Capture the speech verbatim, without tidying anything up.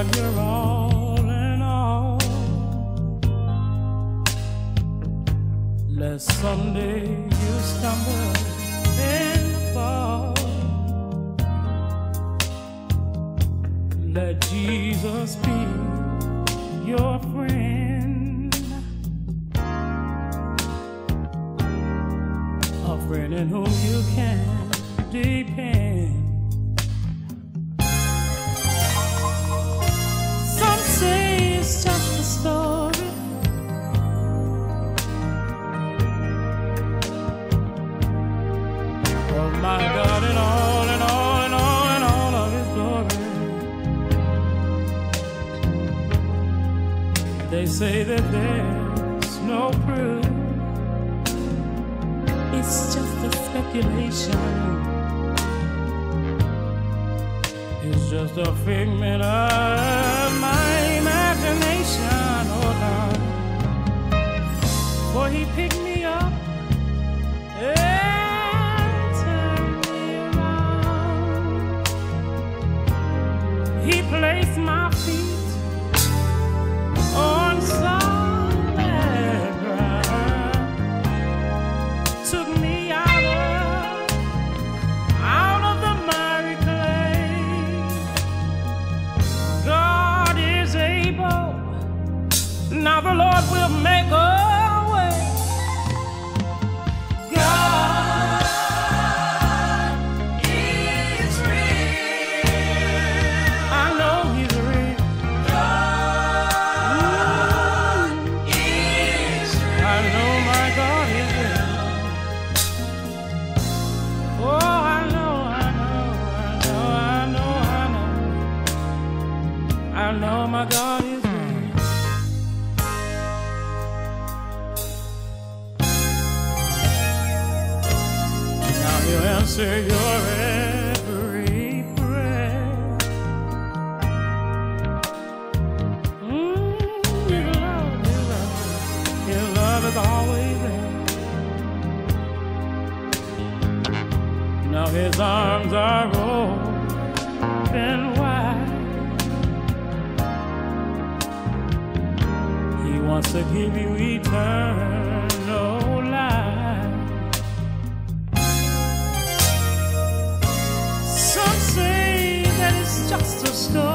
but you're all in all. Lest someday you stumble and fall. Let Jesus be your friend, a friend in whom you can depend. Some say it's just a story, oh my God, and all and all and all and all of His glory. They say that there's no proof, it's just a speculation. It's just a figment of my imagination, oh Lord. For He picked me up and turned me around. He placed my feet on solid ground, took me out of, out of the miry clay. God is able, now the Lord will make a way. God is real. I know He's real. I know my God is real. Now He'll answer your every prayer. Mm, His love, His love, His love is always there. Now His arms are open wide. He wants to give you eternal life. Some say that it's just a story,